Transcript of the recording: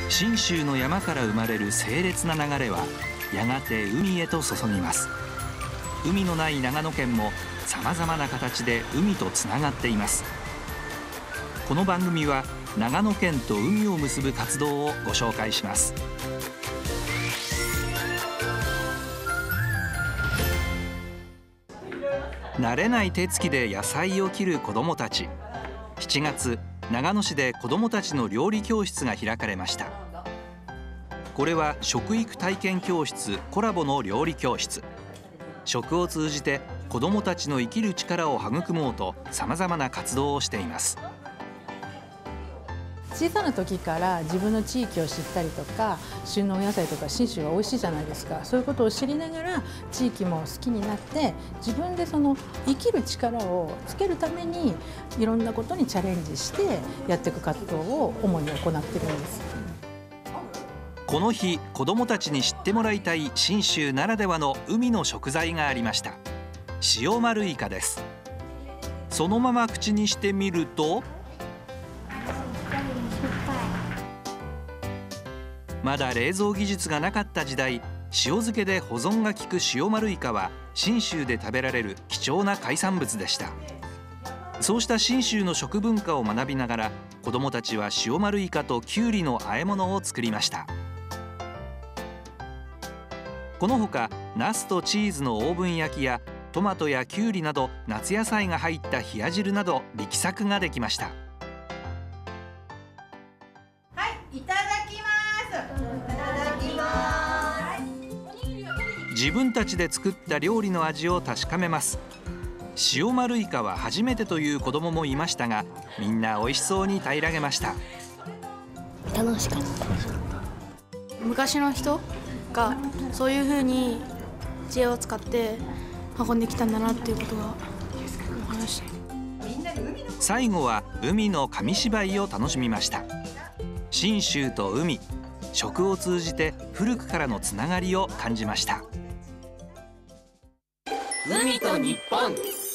信州の山から生まれる清冽な流れはやがて海へと注ぎます。海のない長野県もさまざまな形で海とつながっています。この番組は長野県と海を結ぶ活動をご紹介します。慣れない手つきで野菜を切る子どもたち。7月、長野市で子どもたちの料理教室が開かれました。これは食育体験教室コラボの料理教室。食を通じて子どもたちの生きる力を育もうとさまざまな活動をしています。 小さな時から自分の地域を知ったりとか、旬のお野菜とか信州が美味しいじゃないですか。そういうことを知りながら地域も好きになって、自分でその生きる力をつけるためにいろんなことにチャレンジしてやっていく活動を主に行っているんです。 この日、子どもたちに知ってもらいたい信州ならではの海の食材がありました。塩丸イカです。そのまま口にしてみると、まだ冷蔵技術がなかった時代、塩漬けで保存が効く塩丸イカは信州で食べられる貴重な海産物でした。そうした信州の食文化を学びながら、子どもたちは塩丸イカときゅうりの和え物を作りました。このほか、ナスとチーズのオーブン焼きやトマトやきゅうりなど夏野菜が入った冷や汁など力作ができました。自分たちで作った料理の味を確かめます。塩丸イカは初めてという子どももいましたが、みんな美味しそうに平らげました。 楽しかった。昔の人がそういう風に知恵を使って運んできたんだなっていうことがお話。 最後は海の紙芝居を楽しみました。信州と海、食を通じて古くからのつながりを感じました。 海と日本。